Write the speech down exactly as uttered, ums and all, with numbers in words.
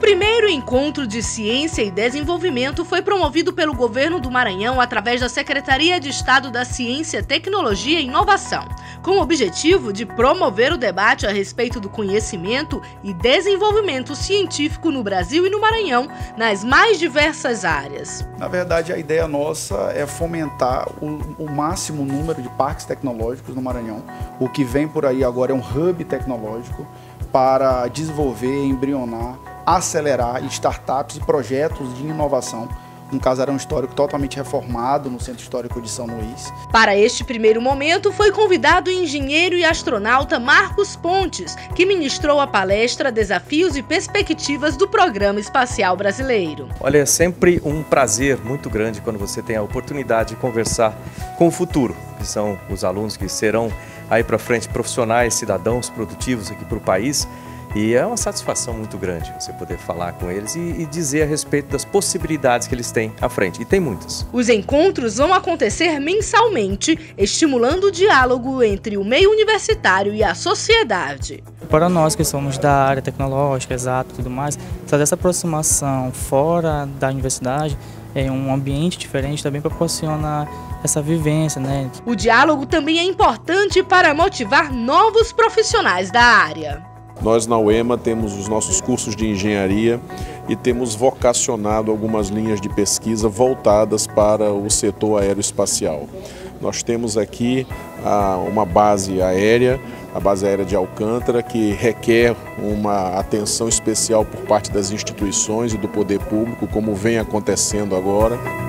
primeiro encontro de ciência e desenvolvimento foi promovido pelo governo do Maranhão através da Secretaria de Estado da Ciência, Tecnologia e Inovação, com o objetivo de promover o debate a respeito do conhecimento e desenvolvimento científico no Brasil e no Maranhão, nas mais diversas áreas. Na verdade, a ideia nossa é fomentar o, o máximo número de parques tecnológicos no Maranhão. O que vem por aí agora é um hub tecnológico para desenvolver, embrionar, acelerar startups e projetos de inovação. Um casarão histórico totalmente reformado no Centro Histórico de São Luís. Para este primeiro momento, foi convidado o engenheiro e astronauta Marcos Pontes, que ministrou a palestra Desafios e Perspectivas do Programa Espacial Brasileiro. Olha, é sempre um prazer muito grande quando você tem a oportunidade de conversar com o futuro, que são os alunos que serão aí para frente profissionais, cidadãos produtivos aqui para o país. E é uma satisfação muito grande você poder falar com eles e, e dizer a respeito das possibilidades que eles têm à frente. E tem muitas. Os encontros vão acontecer mensalmente, estimulando o diálogo entre o meio universitário e a sociedade. Para nós que somos da área tecnológica, exato e tudo mais, fazer essa aproximação fora da universidade, em um ambiente diferente, também proporciona essa vivência, né? O diálogo também é importante para motivar novos profissionais da área. Nós na U E M A temos os nossos cursos de engenharia e temos vocacionado algumas linhas de pesquisa voltadas para o setor aeroespacial. Nós temos aqui ah, uma base aérea, a base aérea de Alcântara, que requer uma atenção especial por parte das instituições e do poder público, como vem acontecendo agora.